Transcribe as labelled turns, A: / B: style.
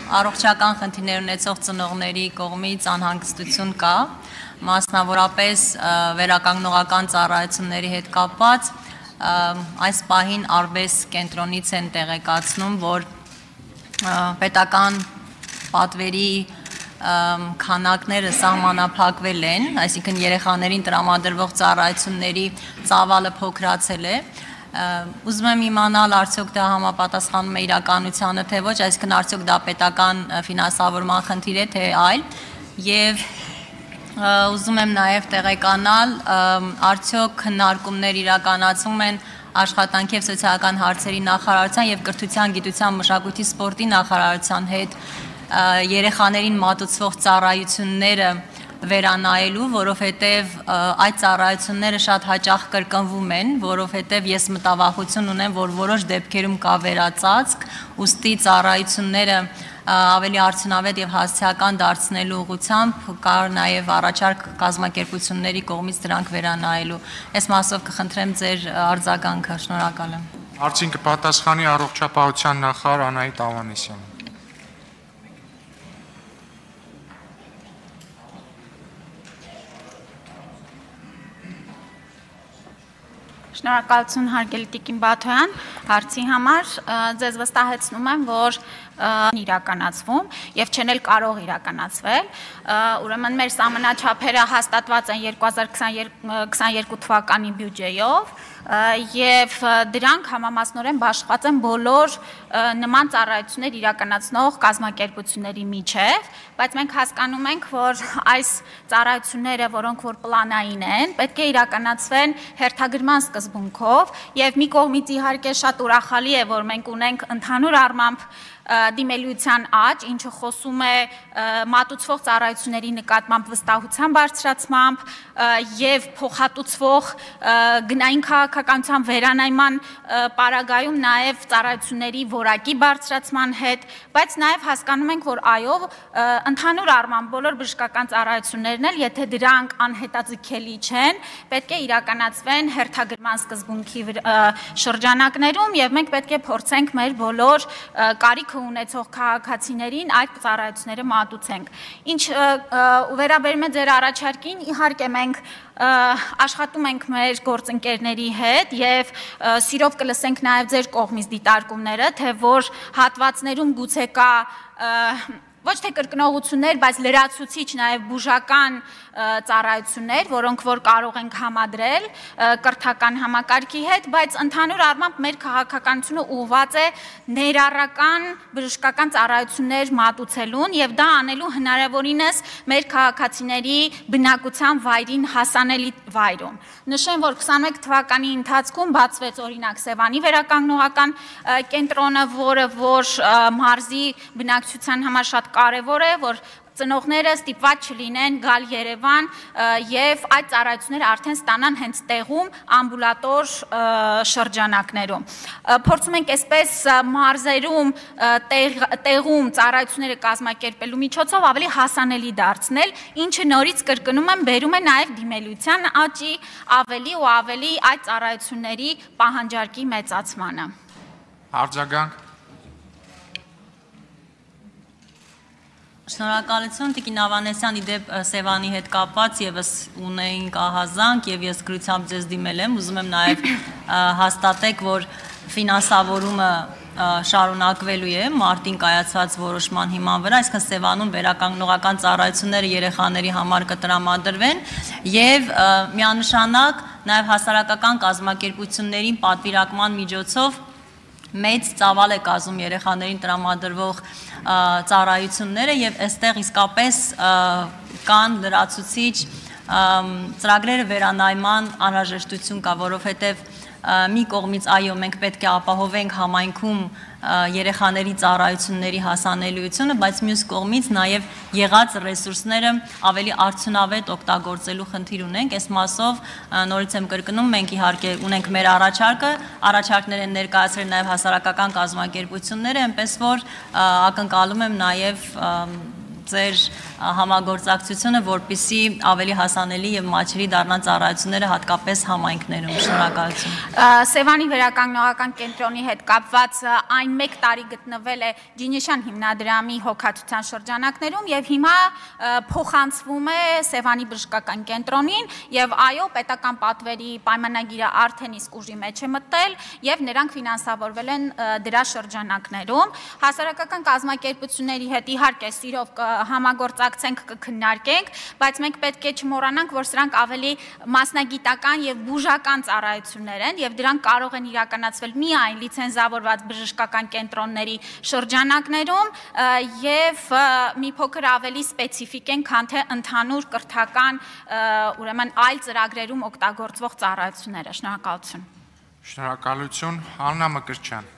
A: առողջական խնդիրներ ունեցող ծնողների կողմից անհանգստություն կա, մասնավորապես վերականգնողական ծառայությունների հետ կապված, այս պահին Արբես կենտրոնից են տեղեկացնում, որ պետական պատվերի քանակները սահմանափակվել են, այսինքն երեխաներին տրամադրվող ծառայությունների ծավալը փոքրացել է, ուզում եմ իմանալ արդյոք դա համապատասխանում է իրականությանը, թե ոչ, այսինքն արդյոք դա պետական ֆինանսավորման խնդիր է, թե այլ, եւ ուզում եմ նաեւ տեղեկանալ, արդյոք քննարկումներ իրականացվում են աշխատանքի եւ սոցիալական հարցերի նախարարության եւ կրթության, գիտության, մշակույթի, սպորտի նախարարության հետ երեխաներին մատուցվող ծառայությունները վերանայելու, որովհետև այդ ծառայությունները շատ հաճախ կրկնվում են, որովհետև ես մտավախություն ունեմ, որ որոշ դեպքերում կա վերածածկ, ուստի ծառայությունները ավելի արդյունավետ եւ հասցեական դարձնելու ուղղությամբ կար նաեւ առաջարկ կազմակերպությունների կողմից դրանք վերանայելու։ Այս մասով կխնդրեմ ձեր արձագանքը, շնորհակալ եմ։
B: Հարցին կպատասխանի առողջապահության նախարար Անահիտ Ավանեսյանը։
C: Շնորհակալություն հարգելի Տիկին Բաթոյան, հարցի համար ձեզ վստահեցնում եմ, որ իրականացվում եւ չեն էլ կարող իրականացվել, ուրեմն մեր սահմանաչափերը հաստատված են 2022 թվականի բյուջեով եւ դրանք համամասնորեն բաշխված են բոլոր նման ծառայություններ իրականացնող կազմակերպությունների միջև, բայց մենք հասկանում ենք, որ այս ծառայությունները, որոնք որ պլանային են, պետք է իրականացվեն հերթագրման սկզբունքով եւ մի կողմից իհարկե շատ ուրախալի է, որ մենք ունենք ընդհանուր առմամբ դիմելիության աճ, ինչը խոսում է մատուցվող ծառայությունների նկատմամբ վստահության բարձրացմամբ եւ փոխհատուցվող գնային քաղաքականության վերանայման պարագայում նաեւ ծառայությունների որակի բարձրացման հետ, բայց նաեւ հասկանում ենք, որ այո, ընդհանուր առմամբ բոլոր բժշկական ծառայություններն էլ, եթե դրանք անհետաձգելի չեն, պետք է իրականացվեն հերթագրման սկզբունքի շրջանակներում եւ մենք պետք է փորձենք մեր բոլոր կարիք ունեցող քաղաքացիներին այդ ծառայությունները մատուցենք։ Ինչ վերաբերում է ձեր առաջարկին, իհարկե մենք աշխատում ենք մեր գործընկերների հետ եւ սիրով կլսենք նաեւ ձեր կողմից դիտարկումները, թե որ հատվածներում գուցե կա ոչ թե կրկնողություններ, բայց լրացուցիչ նաև բուժական ծառայություններ, որոնք որ կարող ենք համադրել կրթական համակարգի հետ, բայց ընդհանուր առմամբ մեր քաղաքականությունը ուղղված է ներառական բժշկական ծառայություններ մատուցելուն եւ դա անելու հնարավորինս մեր քաղաքացիների բնակության վայրին հասանելի վայրում։ Նշեմ, որ 21 թվականի ընթացքում բացվեց օրինակ Սևանի վերականգնողական կենտրոնը, որը որ մարզի բնակչության համար շատ կարևոր է, որ ծնողները ստիպված չլինեն գալ Երևան եւ այդ ծառայությունները արդեն ստանան հենց տեղում ամբուլատոր շրջանակներում։ Փորձում ենք այսպես մարզերում տեղում ծառայությունները կազմակերպելու միջոցով ավելի հասանելի դարձնել, ինչը նորից կրկնում եմ, բերում է նաեւ դիմելիության աճի ավելի ու ավելի այդ ծառայությունների պահանջարկի մեծացմանը։
B: Արձագանք
A: Շնորհակալություն Տիկին Ավանեսյան, իդեպ Սևանի հետ կապված եւս ունեինք ահազանգ եւ ես գրությամբ ձեզ դիմել եմ, ուզում եմ նաեւ հաստատեք, որ ֆինանսավորումը շարունակվելու է մարտին կայացված որոշման հիման վրա, այսինքն Սևանում վերականգնողական ծառայությունները երեխաների համար կտրամադրվեն եւ միանշանակ նաեւ հասարակական կազմակերպություններին պատվիրակման միջոցով մեծ ծավալ է կազմում երեխաներին տրամադրվող ծառայությունները եւ այստեղ իսկապես կան լրացուցիչ ծրագրերը վերանայման անհրաժեշտություն կա, որովհետեւ մի կողմից այո մենք պետք է ապահովենք համայնքում երեխաների ծառայությունների հասանելիությունը, բայց մյուս կողմից նաև եղած ռեսուրսները ավելի արդյունավետ օգտագործելու խնդիր ունենք։ Այս մասով նորից եմ կրկնում, մենք իհարկե ունենք մեր առաջարկներ են ներկայացրել նաև հասարակական կազմակերպությունները, այնպես որ ակնկալում եմ նաև ձեր համագործակցությունը, որպեսզի ավելի հասանելի եւ մատչելի դառնան ծառայությունները հատկապես համայնքներում։ Շնորհակալություն։
C: Սևանի վերականգնողական կենտրոնի հետ կապված այն 1 տարի գտնվել է Ջինիշյան հիմնադրամի հոգացության շրջանակներում եւ հիմա փոխանցվում է Սևանի բժշկական կենտրոնին եւ այո, պետական պատվերի պայմանագիրը արդեն իսկ ուժի մեջ է մտել եւ նրանք ֆինանսավորվել են դրա շրջանակներում։ Հասարակական կազմակերպությունների հետ իհարկե սիրով համագործակցենք, կքննարկենք, բայց մենք պետք է չմոռանանք, որ սրանք ավելի մասնագիտական եւ բուժական ծառայություններ են եւ դրանք կարող են իրականացվել միայն լիցենզավորված բժշկական կենտրոնների շրջանակներում եւ մի փոքր ավելի սպეციფիկ են, քան թե ընդհանուր կրթական, ուրեմն այլ ծրագրերում օգտագործվող ծառայությունները։ Շնորհակալություն։
B: Շնորհակալություն, Աննա Մկրտչյան։